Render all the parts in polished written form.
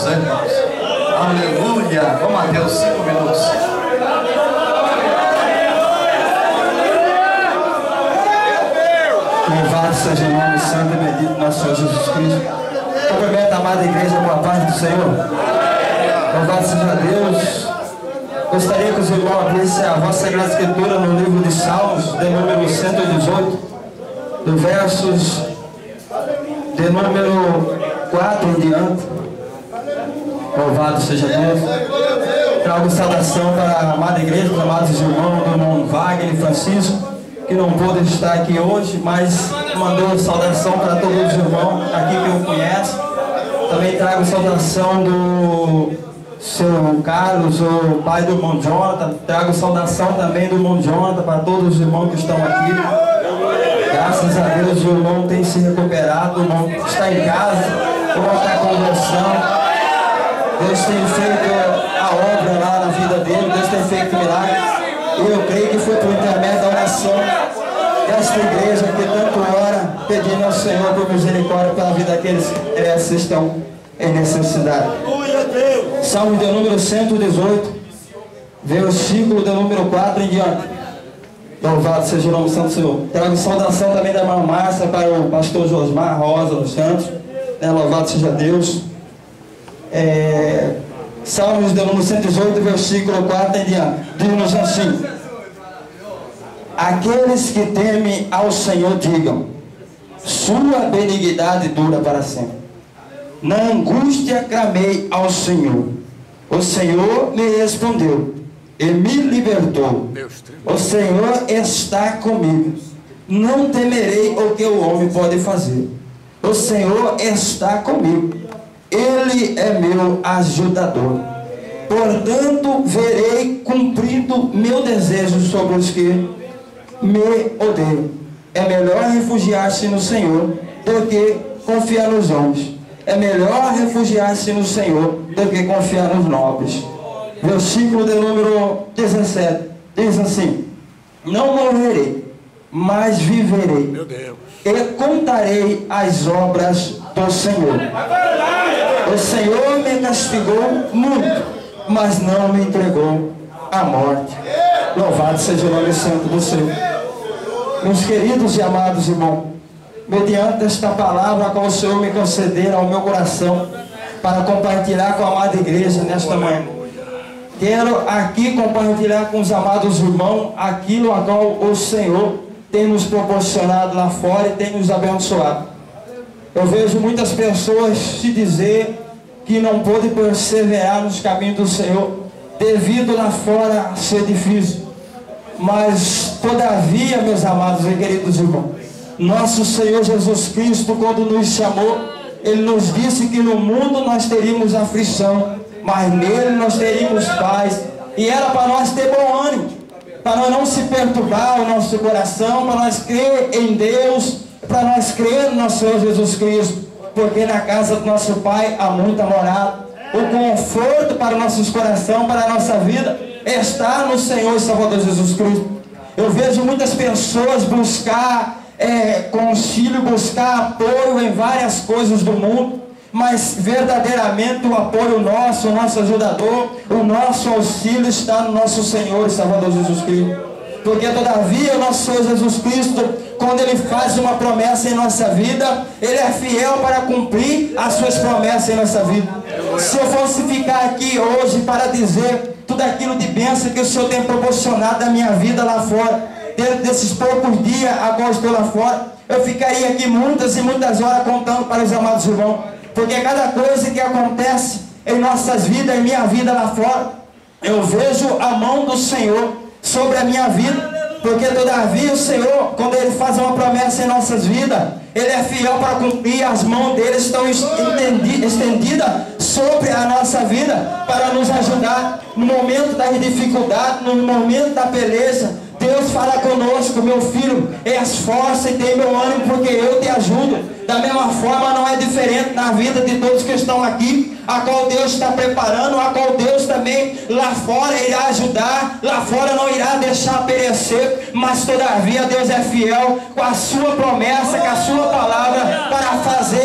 minutos, né, irmãos? Aleluia! Vamos a Deus, 5 minutos. Louvado seja o nome santo e bendito do nosso Senhor Jesus Cristo. Cumprimento a amada igreja com a paz do Senhor. Louvado seja Deus. Gostaria que os irmãos abrissem a vossa Sagrada Escritura no livro de Salmos, de número 118, do versos de número 4 em diante. Louvado seja Deus. Trago saudação para a amada igreja, os amados irmãos do irmão Wagner e Francisco, que não pôde estar aqui hoje, mas mandou saudação para todos os irmãos aqui que eu conheço. Também trago saudação do seu Carlos, o pai do irmão Jonathan. Trago saudação também do irmão Jonathan para todos os irmãos que estão aqui. Graças a Deus o irmão tem se recuperado, o irmão está em casa, o irmão está conversando. Deus tem feito a obra lá na vida dele, Deus tem feito milagres. E eu creio que foi por intermédio da oração desta igreja que tanto ora, pedindo ao Senhor por misericórdia pela vida daqueles que estão em necessidade. Salmo de número 118, versículo de número 4 em diante. Louvado seja o nome do Santo Senhor. Trago saudação também da irmã Márcia para o pastor Josmar Rosa dos Santos. Louvado seja Deus. Salmos de número 118, versículo 4 em diante. Diz-nos assim: aqueles que temem ao Senhor digam, sua benignidade dura para sempre. Na angústia clamei ao Senhor, o Senhor me respondeu e me libertou. O Senhor está comigo, não temerei o que o homem pode fazer. O Senhor está comigo, Ele é meu ajudador. Portanto verei cumprido meu desejo sobre os que me odeiam. É melhor refugiar-se no Senhor do que confiar nos homens. É melhor refugiar-se no Senhor do que confiar nos nobres. Versículo de número 17 diz assim: não morrerei, mas viverei, meu Deus, e contarei as obras do Senhor. O Senhor me castigou muito, mas não me entregou à morte. Louvado seja o nome santo do Senhor. Meus queridos e amados irmãos, mediante esta palavra a qual o Senhor me conceder ao meu coração para compartilhar com a amada igreja nesta manhã, quero aqui compartilhar com os amados irmãos aquilo a qual o Senhor tem nos proporcionado lá fora e tem nos abençoado. Eu vejo muitas pessoas se dizer que não pôde perseverar nos caminhos do Senhor devido lá fora ser difícil. Mas todavia, meus amados e queridos irmãos, nosso Senhor Jesus Cristo, quando nos chamou, Ele nos disse que no mundo nós teríamos aflição, mas nele nós teríamos paz. E era para nós ter bom ânimo, para nós não se perturbar o nosso coração, para nós crer em Deus, para nós crer no nosso Senhor Jesus Cristo, porque na casa do nosso Pai há muita morada. O conforto para nossos corações, para a nossa vida, está no Senhor e Salvador Jesus Cristo. Eu vejo muitas pessoas buscar concílio, buscar apoio em várias coisas do mundo, mas verdadeiramente o apoio nosso, o nosso ajudador, o nosso auxílio está no nosso Senhor e Salvador Jesus Cristo. Porque todavia o nosso Senhor Jesus Cristo, quando Ele faz uma promessa em nossa vida, Ele é fiel para cumprir as suas promessas em nossa vida. Se eu fosse ficar aqui hoje para dizer tudo aquilo de bênção que o Senhor tem proporcionado na minha vida lá fora, dentro desses poucos dias a qual estou lá fora, eu ficaria aqui muitas e muitas horas contando para os amados irmãos. Porque cada coisa que acontece em nossas vidas, em minha vida lá fora, eu vejo a mão do Senhor sobre a minha vida. Porque todavia o Senhor, quando Ele faz uma promessa em nossas vidas, Ele é fiel para cumprir. As mãos dele estão estendidas sobre a nossa vida, para nos ajudar no momento da dificuldade, no momento da peleja. Deus fala conosco: meu filho, esforça e tem meu ânimo, porque eu te ajudo. Da mesma forma, não é diferente na vida de todos que estão aqui, a qual Deus está preparando, a qual Deus também lá fora irá ajudar, lá fora não irá deixar perecer, mas todavia Deus é fiel com a sua promessa, com a sua palavra, para fazer em nossa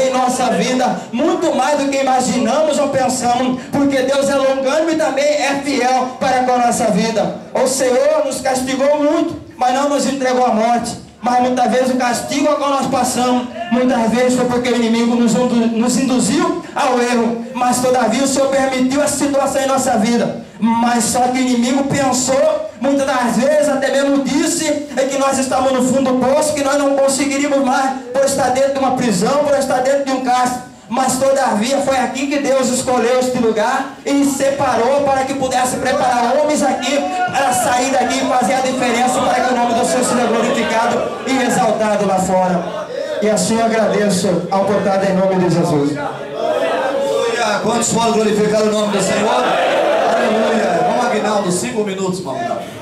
vida, muito mais do que imaginamos ou pensamos, porque Deus é longânimo e também é fiel para com a nossa vida. O Senhor nos castigou muito, mas não nos entregou à morte. Mas muitas vezes o castigo ao qual nós passamos, muitas vezes foi porque o inimigo nos induziu ao erro, mas todavia o Senhor permitiu essa situação em nossa vida. Mas só que o inimigo pensou, muitas das vezes até mesmo disse, que nós estávamos no fundo do poço, que nós não conseguiríamos mais, por estar dentro de uma prisão, por estar dentro de um cárcere. Mas todavia foi aqui que Deus escolheu este lugar e separou para que pudesse preparar homens aqui para sair daqui e fazer a diferença, para que o nome do Senhor seja glorificado e exaltado lá fora. E assim eu agradeço a oportunidade em nome de Jesus. Aleluia! Quantos podem glorificar o nome do Senhor? Aleluia! Vamos, Aguinaldo, 5 minutos, irmão.